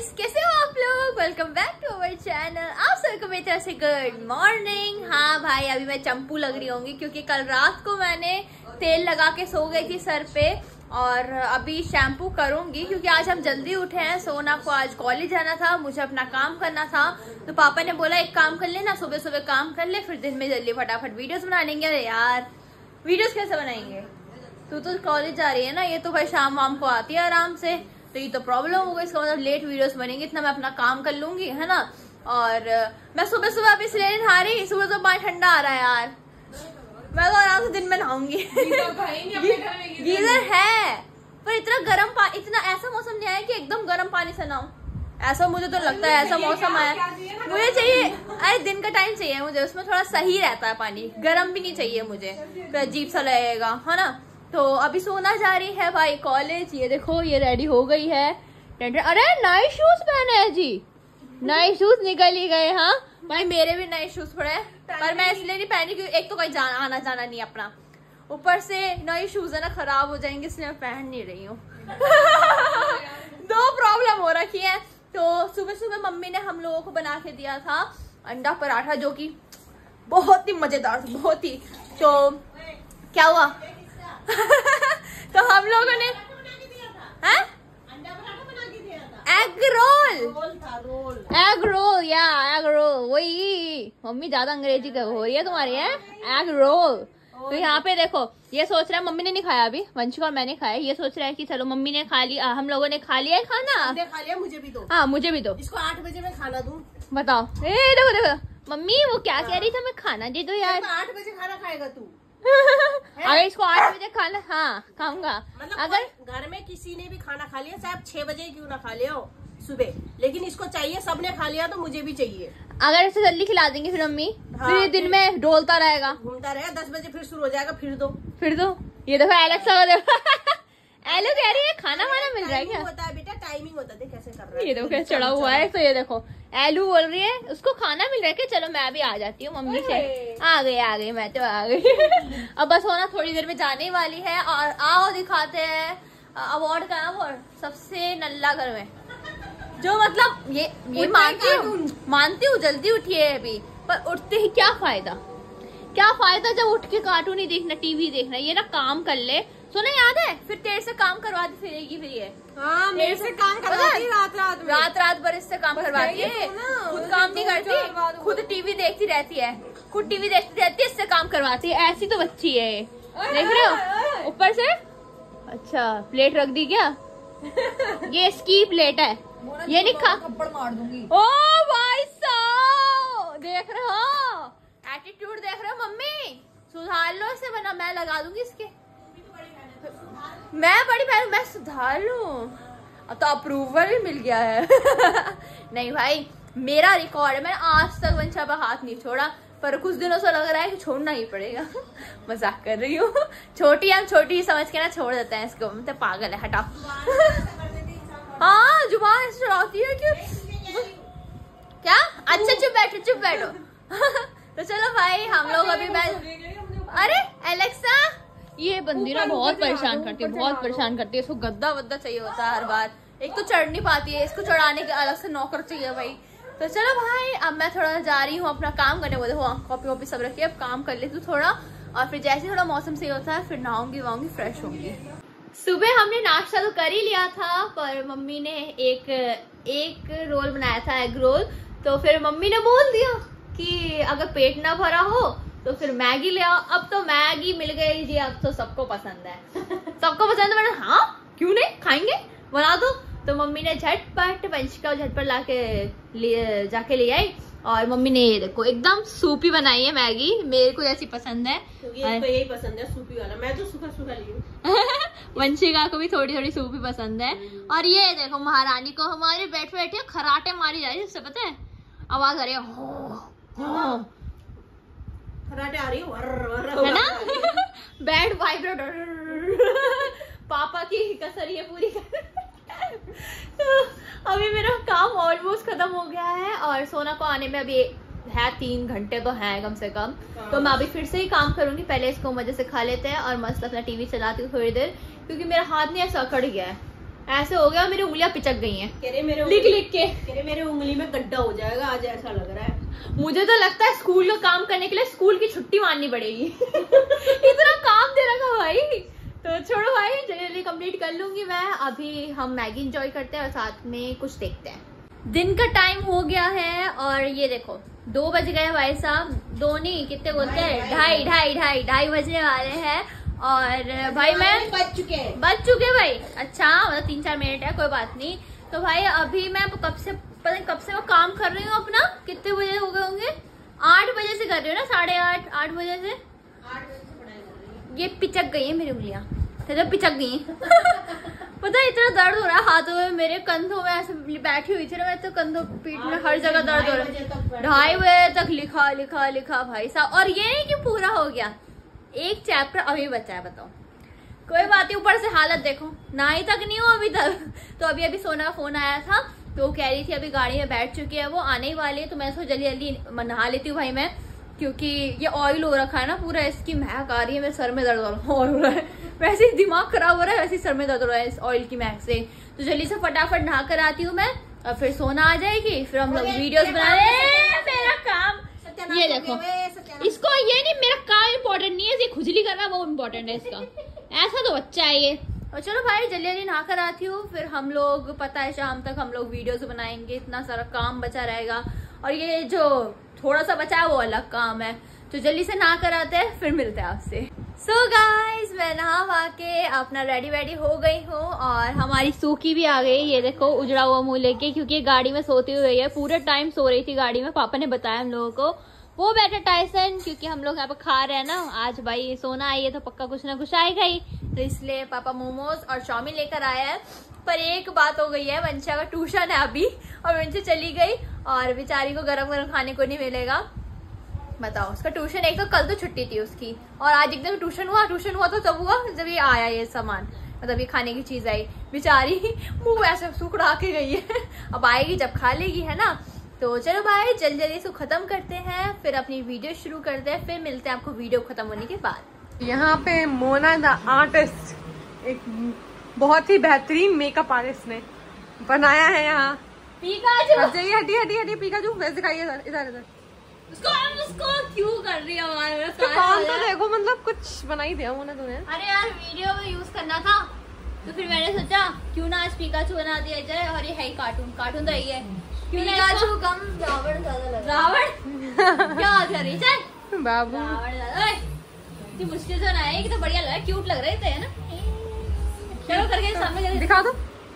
Guys, कैसे हो आप लोग। Welcome back to our channel. आप सबको मेरी तरफ से गुड मॉर्निंग। हाँ भाई, अभी मैं चंपू लग रही होंगी क्योंकि कल रात को मैंने तेल लगा के सो गई थी सर पे और अभी शैम्पू करूंगी क्योंकि आज हम जल्दी उठे हैं। सोना को आज कॉलेज जाना था, मुझे अपना काम करना था, तो पापा ने बोला एक काम कर लेना, सुबह सुबह काम कर ले, फिर दिन में जल्दी फटाफट वीडियोस बना लेंगे। अरे यार, वीडियोस कैसे बनाएंगे, तू तो कॉलेज जा रही है ना, ये तो भाई शाम वाम को आती है आराम से, तो ये तो प्रॉब्लम होगा। इसका मतलब लेट वीडियोस बनेंगे, इतना मैं अपना काम कर लूंगी, है ना। और मैं सुबह सुबह अभी इसलिए नहीं नहा रही, सुबह तो पानी ठंडा आ रहा है यार, मैं तो आराम से दिन में नहाऊंगी। गीजर है पर इतना गर्म पानी, इतना ऐसा मौसम नहीं आया कि एकदम गर्म पानी से नहाऊं, ऐसा मुझे तो लगता है। ऐसा मौसम आया, मुझे चाहिए अरे दिन का टाइम चाहिए मुझे, उसमें थोड़ा सही रहता है पानी, गर्म भी नहीं चाहिए मुझे, तो अजीब सा लगेगा, है ना। तो अभी सोना जा रही है भाई कॉलेज। ये देखो, ये रेडी हो गई है। अरे नए शूज पहने हैं जी, नए शूज निकल ही गए। हाँ भाई, मेरे भी नए शूज पड़े हैं, पर मैं इसलिए नहीं पहनी क्योंकि एक तो कोई आना जाना नहीं अपना, ऊपर से नए शूज है ना खराब हो जाएंगे, इसलिए मैं पहन नहीं रही हूँ। दो प्रॉब्लम हो रखी है। तो सुबह सुबह मम्मी ने हम लोगों को बना के दिया था अंडा पराठा, जो कि बहुत ही मजेदार था, बहुत ही। तो क्या हुआ तो हम लोगों ने एग रोल या एग रोल, वही मम्मी ज्यादा अंग्रेजी का हो रही है तुम्हारी, है एग रोल। तो यहाँ पे देखो, ये सोच रहा है, मम्मी ने नहीं खाया अभी, वंशिका और मैंने खाया, ये सोच रहा है कि चलो मम्मी ने खा लिया, हम लोगों ने खा लिया है खाना, खा लिया, मुझे भी दो। हाँ मुझे भी दो। इसको 8 बजे मैं खाना दूं? बताओ, देखो देखो मम्मी वो क्या कह रही था, मैं खाना दे दो यार। 8 बजे खाना खाएगा तू? अगर इसको 8 बजे खाना, हाँ खाऊंगा। मतलब अगर घर में किसी ने भी खाना खा लिया, चाहे 6 बजे क्यों ना खा लिया हो सुबह, लेकिन इसको चाहिए, सबने खा लिया तो मुझे भी चाहिए। अगर इसे जल्दी खिला देंगे फिर मम्मी, हाँ, फिर दिन में डोलता रहेगा, घूमता रहेगा, 10 बजे फिर शुरू हो जाएगा, फिर दो। ये देखो एलेक्सा को देखो। एलो कह रही है खाना वाना मिल रहा है क्या? होता है बेटा, टाइमिंग होता है, कैसे कर रहा है, ये देखो कैसे चढ़ा हुआ है। तो ये देखो एलू बोल रही है उसको खाना मिल रहा है कि चलो मैं भी आ जाती हूँ मम्मी से। आ गई मैं तो आ गई। अब बस होना थोड़ी देर में जाने वाली है, और आओ दिखाते हैं अवार्ड का अवार्ड, सबसे नल्ला घर में, जो मतलब ये मानती हूँ जल्दी उठी है अभी, पर उठते ही क्या फायदा जब उठ के कार्टून ही देखना, टीवी देखना, ये ना काम कर ले। सुना याद है, फिर तेरे से काम करवाती फिरेगी फिर ये। हाँ, मेरे से काम करवाती रात भर इससे काम करवाती है, खुद काम नहीं करती, खुद टीवी देखती रहती है, इससे काम करवाती है। ऐसी तो बच्ची है, देख रहे हो ऊपर से। अच्छा प्लेट रख दी क्या? ये इसकी प्लेट है, ये नहीं खा, थप्पड़ मार दूंगी। ओ भाई साहब, देख रहे हो एटीट्यूड, देख रहे हो मम्मी, सुधार लो इसे वरना मैं लगा दूंगी इसके। मैं बड़ी बहन, मैं सुधार लूं, अब तो अप्रूवल भी मिल गया है। नहीं भाई, मेरा रिकॉर्ड है, मैंने आज तक वंशा पर हाथ नहीं छोड़ा, पर कुछ दिनों से लग रहा है कि छोड़ना ही पड़ेगा। मजाक कर रही हूँ, छोटी समझ के ना छोड़ देते हैं इसको, मतलब पागल है, हटाओ। हाँ जुबान ऐसे चढ़ाती है क्या? अच्छा चुप बैठो। तो चलो भाई, हम लोग अभी अरे एलेक्सा, ये बंदी ना बहुत परेशान करती है, इसको गद्दा वद्दा चाहिए होता है हर बार, एक तो चढ़ नहीं पाती है, इसको चढ़ाने के अलग से नौकर चाहिए भाई। तो चलो भाई, अब मैं थोड़ा जा रही हूँ अपना काम करने, वो देखो कॉपी वॉपी सब रखी है, अब काम कर लेती हूँ थोड़ा, और फिर जैसे थोड़ा मौसम सही होता है फिर नहाऊंगी वाऊंगी, फ्रेश होंगी। सुबह हमने नाश्ता तो कर ही लिया था, पर मम्मी ने एक रोल बनाया था, एग रोल, तो फिर मम्मी ने बोल दिया कि अगर पेट ना भरा हो तो फिर मैगी ले आओ। अब तो मैगी मिल गई जी, अब तो सबको पसंद है। सबको पसंद है, हाँ क्यों नहीं, खाएंगे, बना दो। तो मम्मी ने झटपट वंशिका झटपट जाके ले आई, और मम्मी ने ये देखो एकदम सूपी बनाई है मैगी, मेरे को जैसी पसंद है, यही पसंद है सूपी वाला, मैं तो सूखा ली हूँ। वंशिका को भी थोड़ी सूपी पसंद है। और ये देखो महारानी को हमारे बैठे खराटे मारी जा रही है, उससे पता है आवाज आ रही है, खराटे आ रही है ना। बैड वाइब्रेट, पापा की कसर ये पूरी तो अभी मेरा काम ऑलमोस्ट खत्म हो गया है, और सोना को आने में अभी है 3 घंटे तो हैं कम से कम, तो मैं अभी फिर से ही काम करूंगी। पहले इसको मजे से खा लेते हैं और मस्त अपना टीवी चलाती हूँ थोड़ी देर, क्योंकि मेरा हाथ नहीं ऐसा अकड़ गया है, ऐसे हो गया, मेरी उंगलियां पिचक गई हैं लिख लिख के। कह रहे मेरे उंगली में गड्ढा हो जाएगा आज, ऐसा लग रहा है। मुझे तो लगता है स्कूल का काम करने के लिए स्कूल की छुट्टी मारनी पड़ेगी। इतना काम दे रखा भाई। तो छोड़ो भाई, जल्दी कंप्लीट कर लूंगी मैं। अभी हम मैगी एंजॉय करते हैं और साथ में कुछ देखते हैं। दिन का टाइम हो गया है और ये देखो 2 बज गए भाई साहब। 2 नहीं, कितने बोलते हैं, ढाई बजने वाले हैं। और भाई मैं बज चुके हैं भाई। अच्छा, मतलब 3-4 मिनट है, कोई बात नहीं। तो भाई अभी मैं कब से मैं काम कर रही हूँ अपना। कितने बजे हो गए होंगे? 8 बजे से कर रही हूँ ना, 8:30 बजे से। 8 बजे से पढ़ाई कर रही हूँ। ये पिचक गई है मेरी उंगलियां, तो पिचक गई हैं। पता है इतना दर्द हो रहा है हाथों में, मेरे कंधों में ऐसे बैठी हुई थी ना मैं, तो कंधों पीठ में हर जगह दर्द हो रहा है। 2:30 बजे तक लिखा भाई साहब। और ये नहीं कि पूरा हो गया, एक चैप्टर अभी बचा है। बताओ, कोई बात नहीं। ऊपर से हालत देखो, नहाई तक नहीं हो अभी तक। तो अभी सोना का फोन आया था, तो वो कह रही थी अभी गाड़ी में बैठ चुकी है, वो आने ही वाली है। तो मैं इसको जल्दी नहा लेती हूँ भाई मैं, क्योंकि ये ऑयल हो रखा है ना पूरा, इसकी महक आ रही है, मेरे सर में दर्द हो रहा है। वैसे ही दिमाग खराब हो रहा है, वैसे ही सर में दर्द हो रहा है इस ऑयल की महक से। तो जल्दी से फटाफट नहा कर आती हूँ मैं, और फिर सोना आ जाएगी, फिर हम लोग वीडियोस बना रहे। मेरा काम ये देखो, इसको ये नहीं, मेरा काम इम्पोर्टेंट नहीं है, ये खुजली करना वो इम्पोर्टेंट है इसका। ऐसा तो बच्चा है ये। और चलो भाई जल्दी नहा कर आती हूँ, फिर हम लोग पता है शाम तक हम लोग वीडियोस बनाएंगे। इतना सारा काम बचा रहेगा, और ये जो थोड़ा सा बचा है वो अलग काम है। तो जल्दी से नहा कर आते हैं, फिर मिलते हैं आपसे। सो गाइज, मैं नहा के अपना रेडी हो गई हूँ, और हमारी सूखी भी आ गई। ये देखो उजड़ा हुआ मुंह लेके, क्योंकि गाड़ी में सोती हुई है, पूरे टाइम सो रही थी गाड़ी में। पापा ने बताया हम लोगों को। वो बैठे टाइसन, क्योंकि हम लोग यहाँ पे खा रहे हैं ना। आज भाई सोना आई है तो पक्का कुछ ना कुछ आएगा ही, तो इसलिए पापा मोमोज और चाउमीन लेकर आया है। पर एक बात हो गई है, वंशा का ट्यूशन है अभी, और वंशा चली गई, और बेचारी को गरम खाने को नहीं मिलेगा। बताओ, उसका ट्यूशन, एक तो कल तो छुट्टी थी उसकी, और आज एकदम ट्यूशन हुआ तो तब हुआ जब ये आया ये सामान, मतलब ये खाने की चीज आई। बेचारी मुंह ऐसे सुखड़ा के गई है। अब आएगी जब खा लेगी, है ना। तो चलो भाई जल्दी इसको खत्म करते हैं, फिर अपनी वीडियो शुरू करते हैं, फिर मिलते हैं आपको वीडियो खत्म होने के बाद। यहाँ पे मोना द आर्टिस्ट, एक बहुत ही बेहतरीन मेकअप आर्टिस्ट ने बनाया है यहाँ। पिकाचू, हटी पिकाचू, वैसे दिखाइए इधर। उसको क्यों कर रही है हमारे काम तो देखो, मतलब कुछ बना ही दिया मोना तूने। अरे यार वीडियो में यूज करना था, तो फिर मैंने सोचा क्यों ना आज पिकाचू बना दिया जाए। और ये है कार्टून तो यही है। पिकाचू कम रावण ज्यादा लग रहा है। रावण क्या कर रही है बाबू, रावण ज्यादा मुश्किल से बनाया, कि तो बढ़िया लग रहा है, क्यूट लग रहे थे, है ना। चलो करके सामने दिखा दो।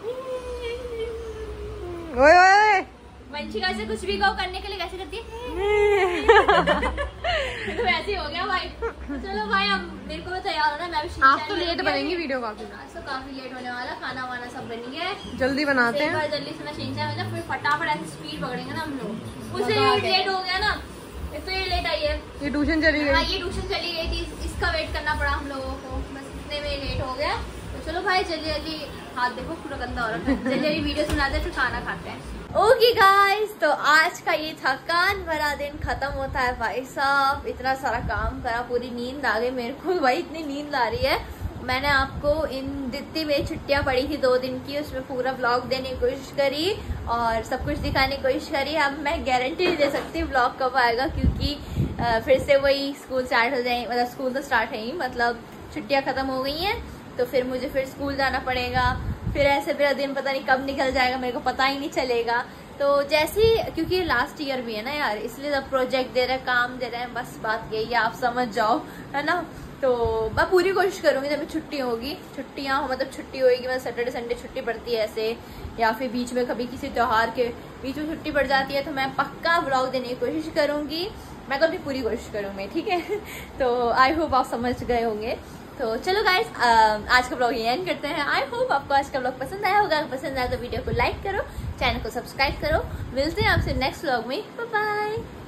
ओए वंशिका से कुछ भी कहो करने के लिए कैसे करती है। तो वैसे ही हो गया भाई। चलो भाई, अब मेरे को भी तैयार होना, मैं भी। आप तो लेट बनेंगी वीडियो काफी। आज तो काफी लेट होने वाला, खाना वाना सब बन गया है, जल्दी बनाते हैं। जल्दी से शिनचैन मतलब फिर फटाफट ऐसे स्पीड पकड़ेंगे ना हम लोग। उससे लेट हो गया ना, तो ये लेट आई है, ये ट्यूशन चली गई। हाँ, ये ट्यूशन चली गई थी, इसका वेट करना पड़ा हम लोगों को, बस इतने में लेट हो गया। तो चलो भाई जल्दी हाथ देखो पूरा गंदा हो रहा है, जल्दी वीडियो सुनाते हैं, फिर खाना खाते हैं। ओके गाइस, तो आज का ये थकान भरा दिन खत्म होता है भाई साहब। इतना सारा काम करा, पूरी नींद आ गई मेरे को भाई, इतनी नींद आ रही है। मैंने आपको इन जितनी मेरी छुट्टियां पड़ी थी 2 दिन की, उसमें पूरा व्लॉग देने की कोशिश करी और सब कुछ दिखाने की कोशिश करी। अब मैं गारंटी नहीं दे सकती व्लॉग कब आएगा, क्योंकि फिर से वही स्कूल स्टार्ट हो जाए, मतलब स्कूल तो स्टार्ट है ही, मतलब छुट्टियां खत्म हो गई हैं, तो फिर मुझे फिर स्कूल जाना पड़ेगा। फिर ऐसे मेरा दिन पता नहीं कब निकल जाएगा, मेरे को पता ही नहीं चलेगा। तो जैसे ही, क्योंकि लास्ट ईयर भी है ना यार, इसलिए सब प्रोजेक्ट दे रहे हैं, काम दे रहे हैं, बस बात यही है, आप समझ जाओ, है ना। तो मैं पूरी कोशिश करूंगी जब छुट्टी होगी, छुट्टियां मतलब छुट्टी होगी, मतलब सैटरडे संडे छुट्टी पड़ती है ऐसे, या फिर बीच में कभी किसी त्योहार के बीच में छुट्टी पड़ जाती है, तो मैं पक्का व्लॉग देने की कोशिश करूंगी। मैं कभी पूरी कोशिश करूंगी, ठीक है। तो आई होप आप समझ गए होंगे। तो चलो गाइस, आज का ब्लॉग एंड करते हैं। आई होप आपको आज का ब्लॉग पसंद आया होगा। पसंद आया तो वीडियो को लाइक करो, चैनल को सब्सक्राइब करो। मिलते हैं आपसे नेक्स्ट ब्लॉग में। Bye bye.